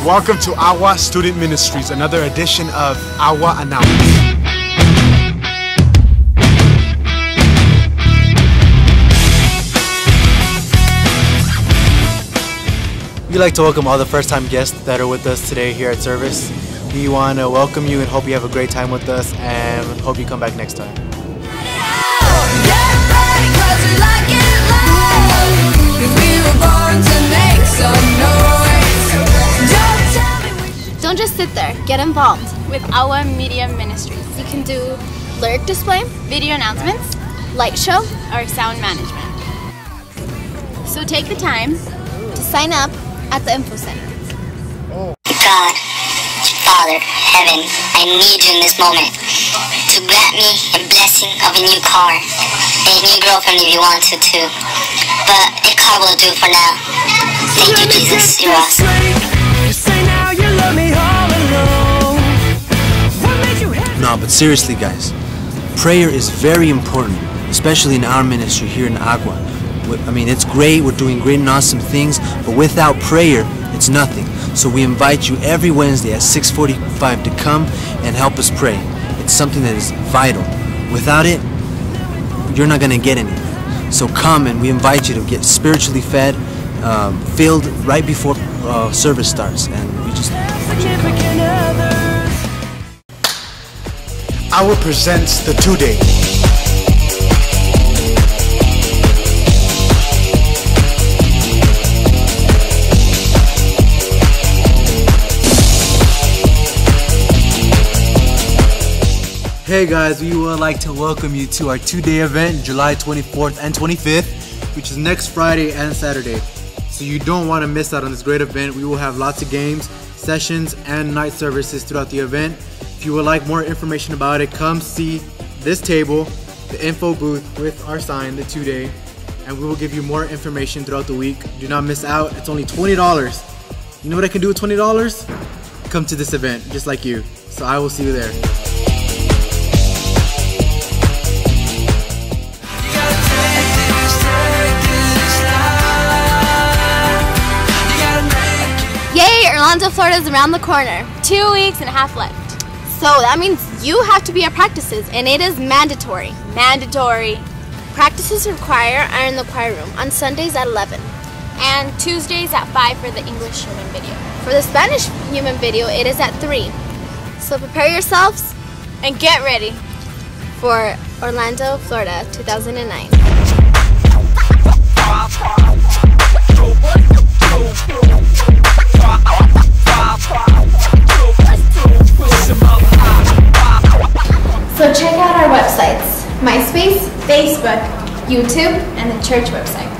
Welcome to Agua Student Ministries, another edition of Agua Announcements. We'd like to welcome all the first-time guests that are with us today here at service. We want to welcome you and hope you have a great time with us, and hope you come back next time. Don't just sit there, get involved. With Agua Media Ministries, You can do lyric display, video announcements, light show, or sound management. So take the time to sign up at the info center. God, Father, Heaven, I need you in this moment to grant me a blessing of a new car and a new girlfriend if you want to too. But a car will do for now. Thank you, Jesus. You're awesome. No, but seriously guys, prayer is very important, especially in our ministry here in Agua. I mean, it's great, we're doing great and awesome things, but without prayer, it's nothing. So we invite you every Wednesday at 6:45 to come and help us pray. It's something that is vital. Without it, you're not going to get anything. So come, and we invite you to get spiritually fed, filled right before service starts. And we just Agua presents the 2-day. Hey guys, we would like to welcome you to our 2-day event, July 24th and 25th, which is next Friday and Saturday. So you don't want to miss out on this great event. We will have lots of games, sessions, and night services throughout the event. If you would like more information about it, come see this table, the info booth with our sign, the 2-day, and we will give you more information throughout the week. Do not miss out. It's only $20. You know what I can do with $20? Come to this event, just like you. So I will see you there. Yay, Orlando, Florida is around the corner. 2 weeks and a half left. So that means you have to be at practices, and it is mandatory. Mandatory. Practices required are in the choir room on Sundays at 11. And Tuesdays at 5 for the English human video. For the Spanish human video, it is at 3. So prepare yourselves And get ready for Orlando, Florida, 2009. So check out our websites, MySpace, Facebook, YouTube, and the church website.